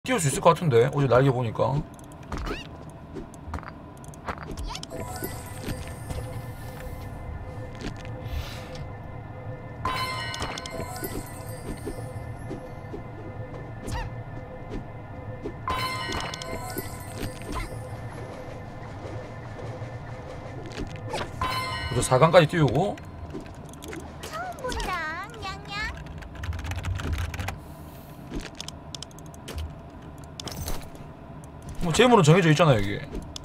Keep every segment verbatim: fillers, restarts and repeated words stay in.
띄울 수 있을 것 같은데 어제 날개 보니까. 그래서 사 강까지 띄우고 처음 본다, 냥냥. 뭐 재물은 정해져 있잖아요 이게.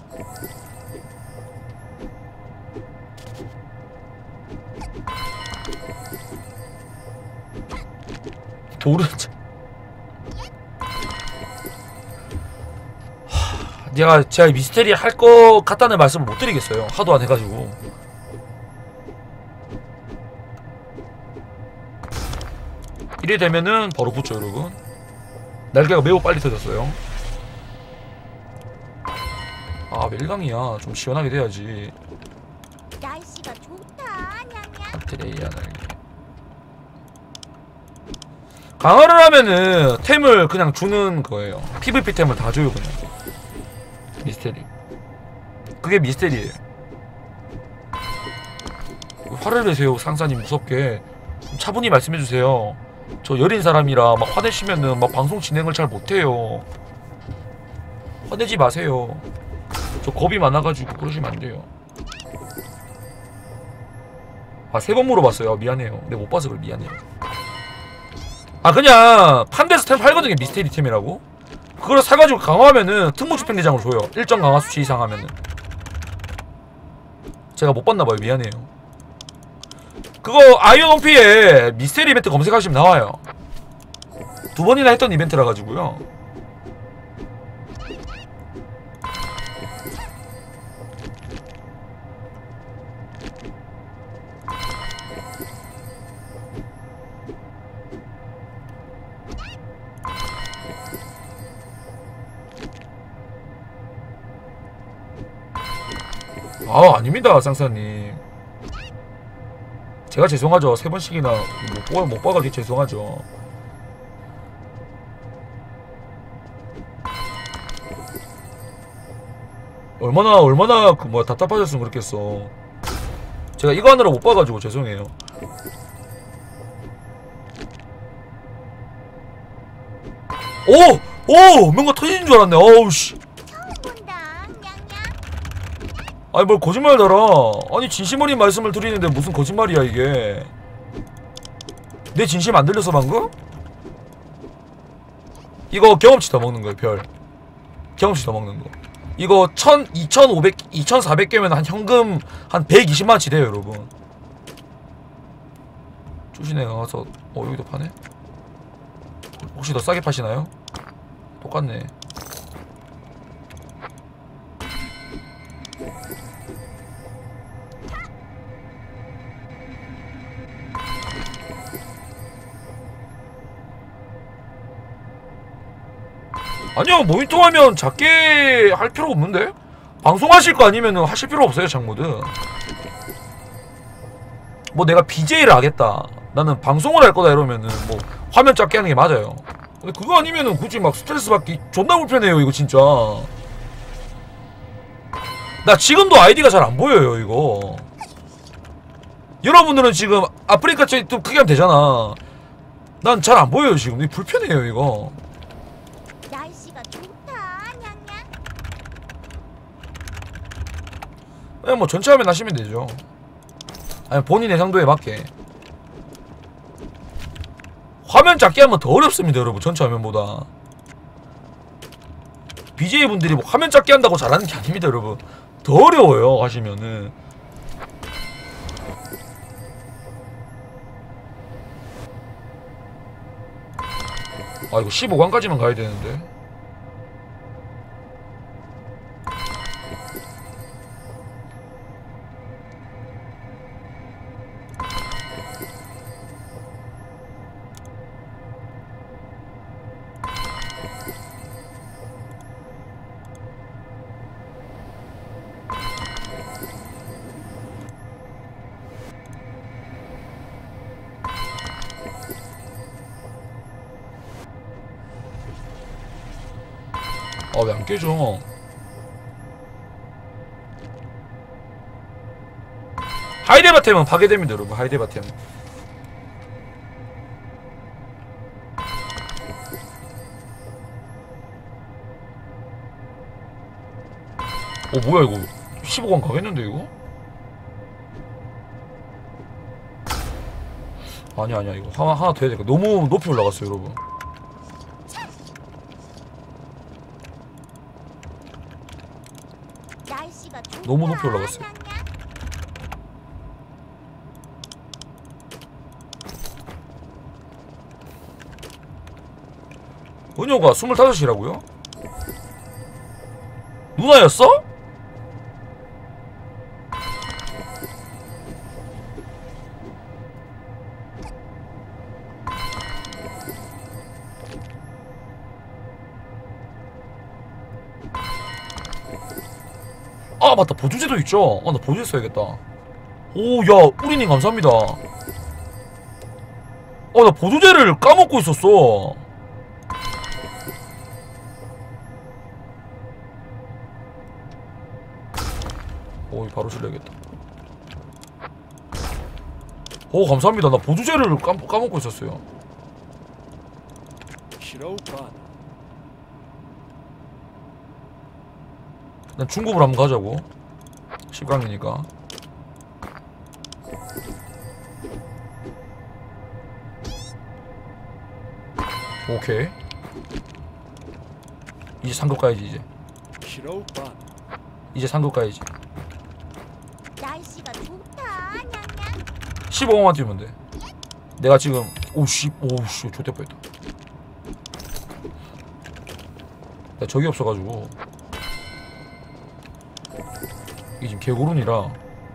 도르자. 내가 제가 미스테리 할 것 같다는 말씀을 못 드리겠어요. 하도 안 해가지고. 이래 되면은 바로 붙죠 여러분. 날개가 매우 빨리 터졌어요. 아 멜강이야. 좀 시원하게 돼야지. 날씨가 좋다, 냥냥. 안트레이야 날개. 강화를 하면은 템을 그냥 주는 거예요. 피브피 템을 다 줘요 그냥. 미스테리. 그게 미스테리예요. 화를 내세요 상사님 무섭게. 차분히 말씀해주세요. 저 여린 사람이라 막 화내시면은 막 방송 진행을 잘 못해요. 화내지 마세요. 저 겁이 많아가지고 그러시면 안 돼요. 아 세 번 물어봤어요. 미안해요. 내가 못 봐서 그래. 미안해요. 아 그냥 판데스 템 팔거든요. 미스테리 템이라고. 그걸 사가지고 강화하면은 특무집행대장으로 줘요. 일정 강화 수치 이상 하면은. 제가 못 봤나봐요. 미안해요. 그거 아이언 오피에 미스테리 이벤트 검색하시면 나와요. 두 번이나 했던 이벤트라 가지고요. 아 아닙니다 쌍사님. 제가 죄송하죠. 세 번씩이나 못, 봐, 못 봐가지고 죄송하죠. 얼마나 얼마나 그 뭐 답답하셨으면 그렇겠어. 제가 이거 하느라 못 봐가지고 죄송해요. 오! 오! 뭔가 터지는 줄 알았네. 어우 씨. 처음 본다, 냥냥. 아니 뭘 거짓말 달아. 아니 진심 어린 말씀을 드리는데 무슨 거짓말이야 이게. 내 진심 안 들려서 방금? 이거 경험치 더 먹는 거예요. 별 경험치 더 먹는 거. 이거 천, 이천오백, 이천사백 개면 한 현금 한 백이십만원치 돼요 여러분. 쭈시네 가서 어 여기도 파네? 혹시 더 싸게 파시나요? 똑같네. 아니요 모니터 하면 작게 할 필요 없는데? 방송하실 거 아니면 하실 필요 없어요 장모드. 뭐 내가 비제이를 하겠다 나는 방송을 할 거다 이러면은 뭐 화면 작게 하는 게 맞아요. 근데 그거 아니면은 굳이 막 스트레스 받기 존나 불편해요 이거 진짜. 나 지금도 아이디가 잘 안 보여요 이거. 여러분들은 지금 아프리카 좀 크게 하면 되잖아. 난 잘 안 보여요 지금. 이거 불편해요 이거. 날씨가 좋다, 냥냥. 그냥 뭐 전체 화면 하시면 되죠. 아니 본인 예상도에 맞게. 화면 작게 하면 더 어렵습니다 여러분. 전체 화면보다. 비제이 분들이 뭐 화면 작게 한다고 잘하는 게 아닙니다 여러분. 더 어려워요 하시면은. 아 이거 십오 강까지만 가야 되는데. 아 왜 안 깨져? 하이데바템은 파괴됩니다 여러분. 하이데바템 어 뭐야 이거 십오 강 가겠는데 이거? 아니야 아니야 이거 하나 하나 더 해야 돼. 너무 높이 올라갔어요 여러분. 날씨가 좋다. 너무 높이 올라갔어요. 냥냥. 은효가 스물다섯이라고요? 누나였어? 아 맞다 보조제도 있죠? 아 나 보조제 써야겠다. 오야 우리님 감사합니다. 어 나 보조제를 까먹고 있었어. 오 바로 실려야겠다. 오 감사합니다. 나 보조제를 까, 까먹고 있었어요. 난 중급을 한번 가자고. 십 강이니까. 오케이. 이제 상급 가야지 이제. 이제 상급 가야지. 날씨가 좋다. 냥냥. 십오만 뛰면 돼. 내가 지금 오씨 오씨 좋대 뻔했다. 나 적이 없어가지고 이게 지금 개고른이라.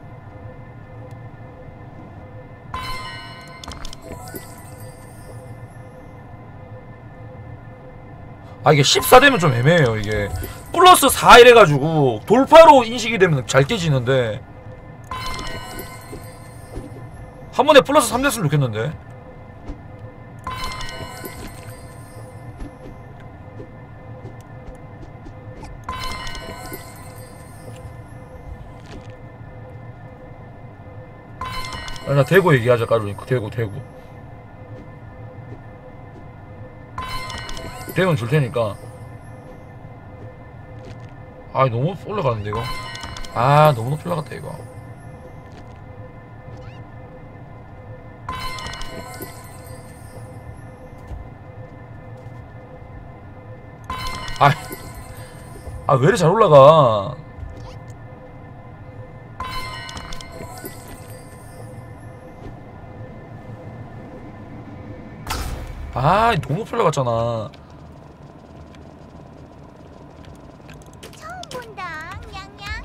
아 이게 십사 되면 좀 애매해요. 이게 플러스 사 이래가지고 돌파로 인식이 되면 잘 깨지는데 한 번에 플러스 삼 됐으면 좋겠는데. 아, 나 대구 얘기하자. 까루니까 대구 대구 대구는 줄 테니까. 아 너무 올라가는데 이거. 아 너무 높이 올라갔다 이거. 아, 아 왜 이렇게 잘 올라가? 아 너무 높이 올라갔잖아. 처음 본다. 냥냥.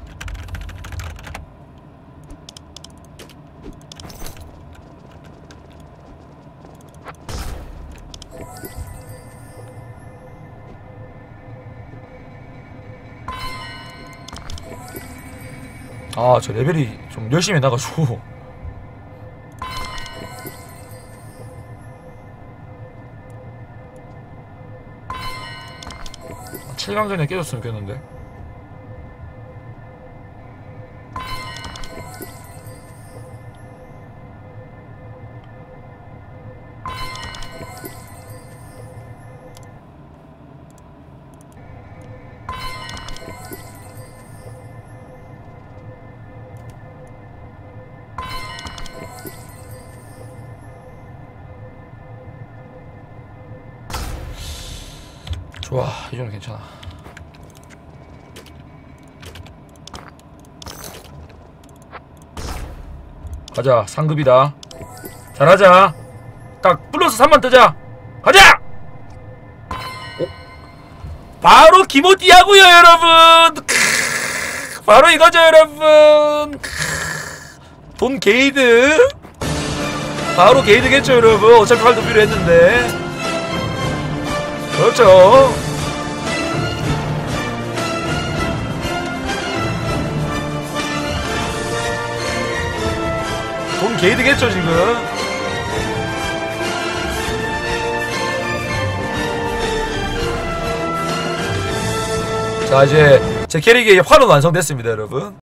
아 저 레벨이 좀 열심히 해놔가지고 칠 강 전에 깨졌으면 좋겠는데. 좋아 이 정도 괜찮아. 가자 상급이다. 잘하자. 딱 플러스 삼만 뜨자. 가자. 오? 바로 기모띠하고요 여러분. 크으, 바로 이거죠 여러분. 크으, 돈 게이드. 바로 게이드겠죠 여러분. 어차피 활도 필요했는데. 그렇죠. 돈 게이드겠죠 지금. 자 이제 제 캐릭의 활은 완성됐습니다 여러분.